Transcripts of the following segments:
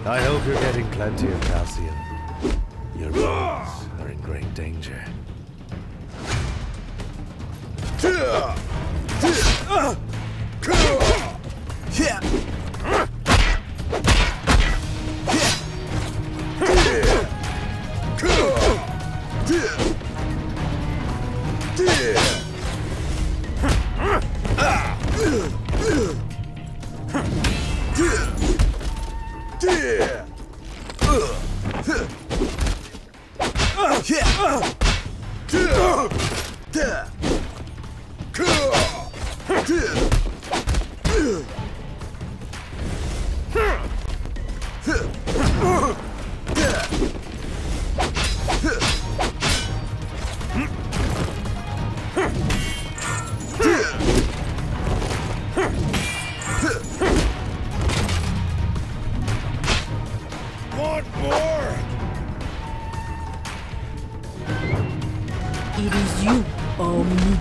I hope you're getting plenty of calcium. Your bones are in great danger. Want more? It is you or me.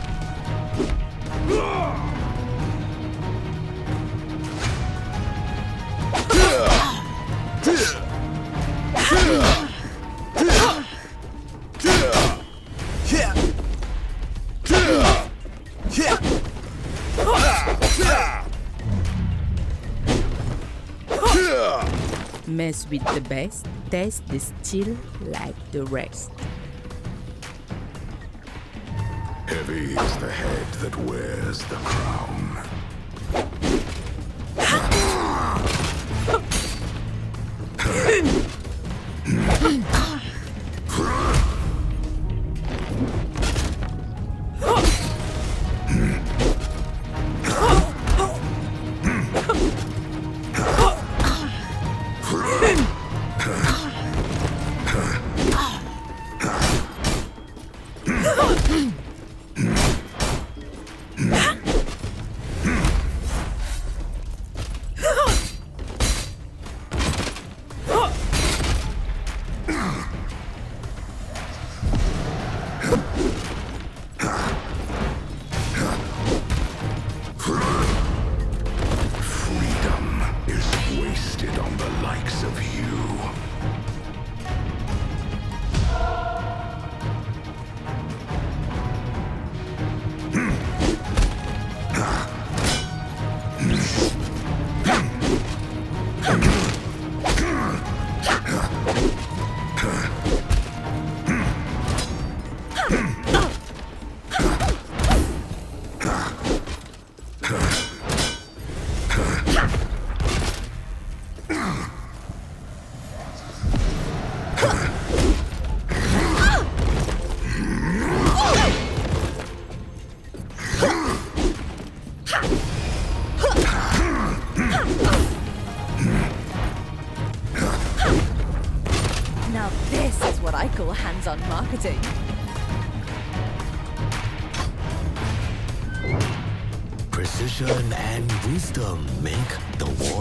Mess with the best, taste the steel like the rest. Heavy is the head that wears the crown. Now this is what I call hands-on marketing. Precision and wisdom make the war